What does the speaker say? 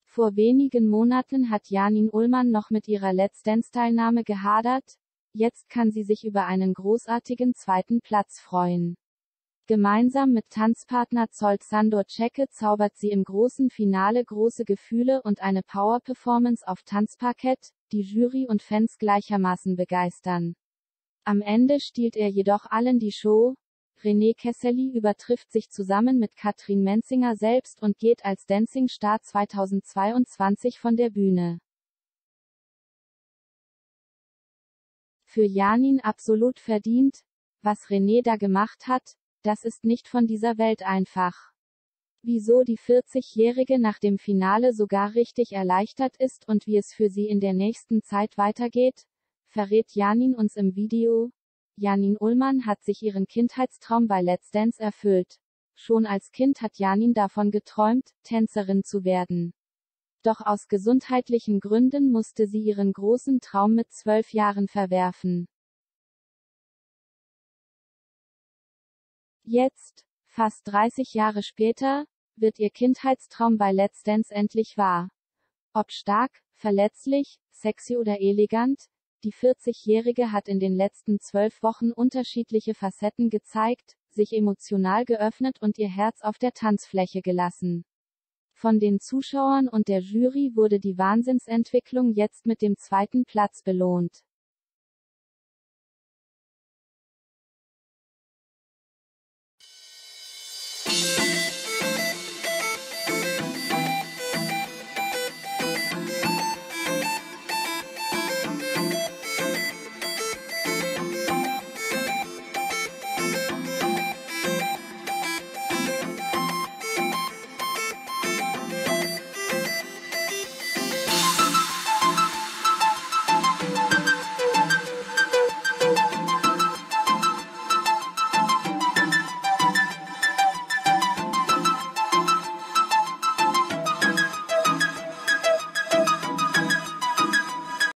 Vor wenigen Monaten hat Janine Ullmann noch mit ihrer Let's Dance-Teilnahme gehadert, jetzt kann sie sich über einen großartigen zweiten Platz freuen. Gemeinsam mit Tanzpartner Zsolt Sandor Ceke zaubert sie im großen Finale große Gefühle und eine Power-Performance auf Tanzparkett, die Jury und Fans gleichermaßen begeistern. Am Ende stiehlt er jedoch allen die Show. René Kessely übertrifft sich zusammen mit Katrin Menzinger selbst und geht als Dancing Star 2022 von der Bühne. Für Janine absolut verdient. Was René da gemacht hat, das ist nicht von dieser Welt einfach. Wieso die 40-Jährige nach dem Finale sogar richtig erleichtert ist und wie es für sie in der nächsten Zeit weitergeht, verrät Janine uns im Video. Janine Ullmann hat sich ihren Kindheitstraum bei Let's Dance erfüllt. Schon als Kind hat Janine davon geträumt, Tänzerin zu werden. Doch aus gesundheitlichen Gründen musste sie ihren großen Traum mit 12 Jahren verwerfen. Jetzt, fast 30 Jahre später, wird ihr Kindheitstraum bei Let's Dance endlich wahr. Ob stark, verletzlich, sexy oder elegant, die 40-Jährige hat in den letzten 12 Wochen unterschiedliche Facetten gezeigt, sich emotional geöffnet und ihr Herz auf der Tanzfläche gelassen. Von den Zuschauern und der Jury wurde die Wahnsinnsentwicklung jetzt mit dem zweiten Platz belohnt.